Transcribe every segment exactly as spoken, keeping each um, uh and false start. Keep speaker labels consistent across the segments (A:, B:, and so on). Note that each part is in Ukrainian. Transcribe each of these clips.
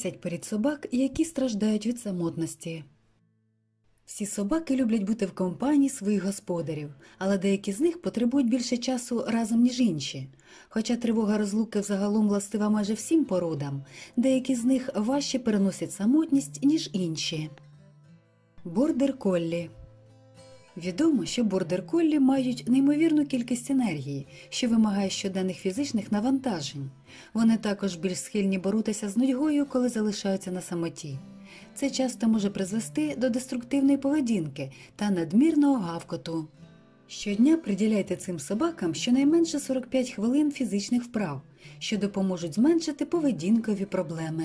A: десять порід собак, які страждають від самотності. Всі собаки люблять бути в компанії своїх господарів, але деякі з них потребують більше часу разом, ніж інші. Хоча тривога розлуки взагалом властива майже всім породам, деякі з них важче переносять самотність, ніж інші. Бордер-коллі. Відомо, що бордер-коллі мають неймовірну кількість енергії, що вимагає щоденних фізичних навантажень. Вони також більш схильні боротися з нудьгою, коли залишаються на самоті. Це часто може призвести до деструктивної поведінки та надмірного гавкоту. Щодня приділяйте цим собакам щонайменше сорок п'ять хвилин фізичних вправ, що допоможуть зменшити поведінкові проблеми.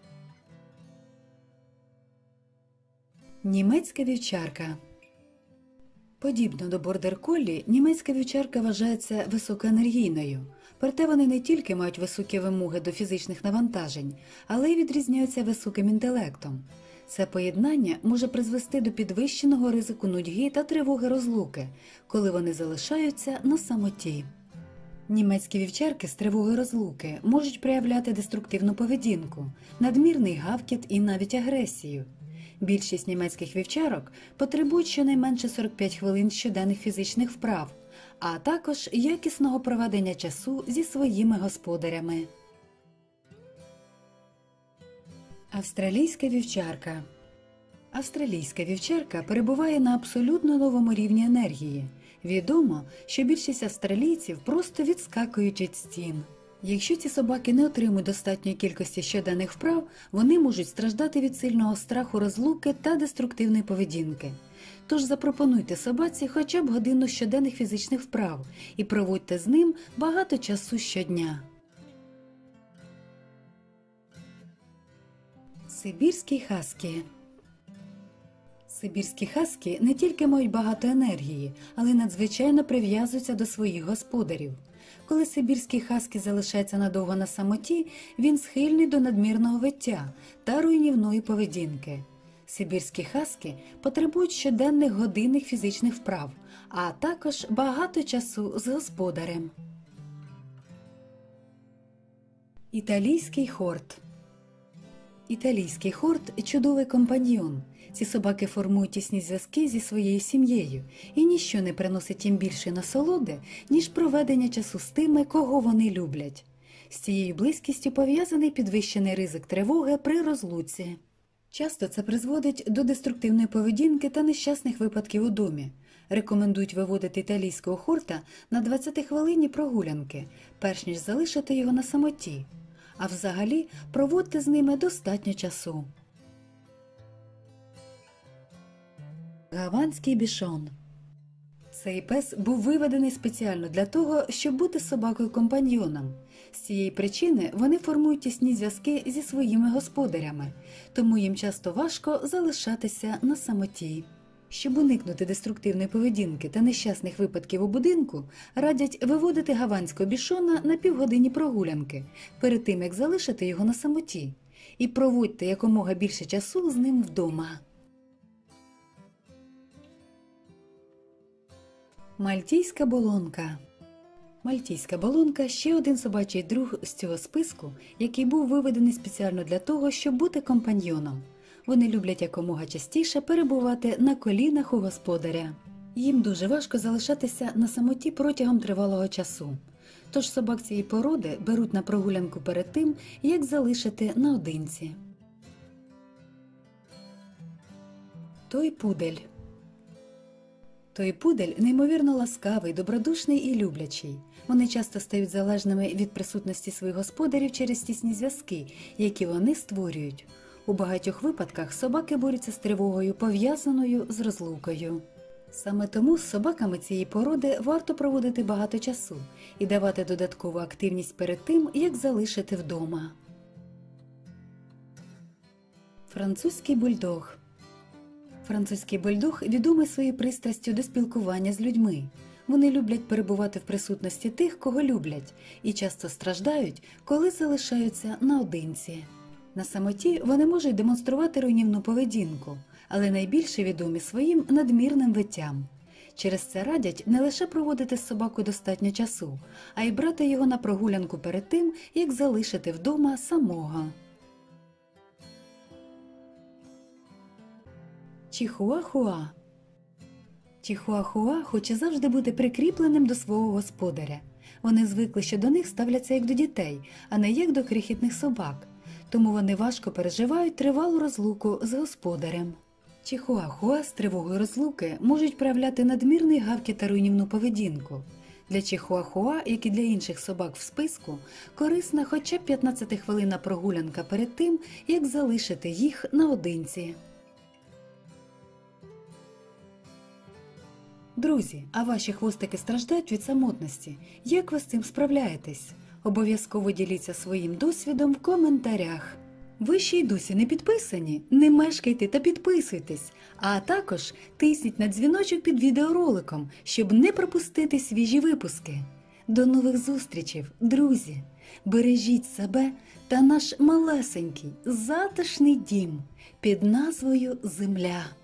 A: Німецька вівчарка. Подібно до бордер-коллі, німецька вівчарка вважається високоенергійною. Проте вони не тільки мають високі вимоги до фізичних навантажень, але й відрізняються високим інтелектом. Це поєднання може призвести до підвищеного ризику нудьги та тривоги розлуки, коли вони залишаються на самоті. Німецькі вівчарки з тривоги розлуки можуть проявляти деструктивну поведінку, надмірний гавкіт і навіть агресію. Більшість німецьких вівчарок потребують щонайменше сорок п'ять хвилин щоденних фізичних вправ, а також якісного проведення часу зі своїми господарями. Австралійська вівчарка. Австралійська вівчарка перебуває на абсолютно новому рівні енергії. Відомо, що більшість австралійців просто відскакують від стін. Якщо ці собаки не отримують достатньої кількості щоденних вправ, вони можуть страждати від сильного страху розлуки та деструктивної поведінки. Тож запропонуйте собаці хоча б годину щоденних фізичних вправ і проводьте з ним багато часу щодня. Сибірський хаскі. Сибірські хаскі не тільки мають багато енергії, але й надзвичайно прив'язуються до своїх господарів. Коли сибірський хаскі залишається надовго на самоті, він схильний до надмірного виття та руйнівної поведінки. Сибірські хаскі потребують щоденних годинних фізичних вправ, а також багато часу з господарем. Італійський хорт. Італійський хорт – чудовий компаньйон. Ці собаки формують тісні зв'язки зі своєю сім'єю, і ніщо не приносить їм більше насолоди, ніж проведення часу з тими, кого вони люблять. З цією близькістю пов'язаний підвищений ризик тривоги при розлуці. Часто це призводить до деструктивної поведінки та нещасних випадків у домі. Рекомендують виводити італійського хорта на двадцятихвилинні прогулянки, перш ніж залишити його на самоті. А взагалі проводьте з ними достатньо часу. Гаванський бішон. Цей пес був виведений спеціально для того, щоб бути собакою-компаньйоном. З цієї причини вони формують тісні зв'язки зі своїми господарями, тому їм часто важко залишатися на самоті. Щоб уникнути деструктивної поведінки та нещасних випадків у будинку, радять виводити гаванського бішона на півгодинні прогулянки, перед тим, як залишити його на самоті. І проводьте якомога більше часу з ним вдома. Мальтійська болонка. Мальтійська болонка – ще один собачий друг з цього списку, який був виведений спеціально для того, щоб бути компаньйоном. Вони люблять якомога частіше перебувати на колінах у господаря. Їм дуже важко залишатися на самоті протягом тривалого часу. Тож собак цієї породи беруть на прогулянку перед тим, як залишити наодинці. Той-пудель. Той-пудель неймовірно ласкавий, добродушний і люблячий. Вони часто стають залежними від присутності своїх господарів через тісні зв'язки, які вони створюють. У багатьох випадках собаки борються з тривогою, пов'язаною з розлукою. Саме тому з собаками цієї породи варто проводити багато часу і давати додаткову активність перед тим, як залишити вдома. Французький бульдог. Французький бульдог відомий своєю пристрастю до спілкування з людьми. Вони люблять перебувати в присутності тих, кого люблять, і часто страждають, коли залишаються наодинці. На самоті вони можуть демонструвати руйнівну поведінку, але найбільше відомі своїм надмірним виттям. Через це радять не лише проводити з собакою достатньо часу, а й брати його на прогулянку перед тим, як залишити вдома самого. Чихуахуа. Чихуахуа хоче завжди бути прикріпленим до свого господаря. Вони звикли, що до них ставляться як до дітей, а не як до крихітних собак. Тому вони важко переживають тривалу розлуку з господарем. Чихуахуа з тривогою розлуки можуть проявляти надмірний гавкіт та руйнівну поведінку. Для чихуахуа, як і для інших собак в списку, корисна хоча б п'ятнадцятихвилинна прогулянка перед тим, як залишити їх наодинці. Друзі, а ваші хвостики страждають від самотності? Як ви з цим справляєтесь? Обов'язково діліться своїм досвідом в коментарях. Ви ще й досі не підписані? Не мешкайте та підписуйтесь, а також тисніть на дзвіночок під відеороликом, щоб не пропустити свіжі випуски. До нових зустрічей, друзі! Бережіть себе та наш малесенький, затишний дім під назвою Земля.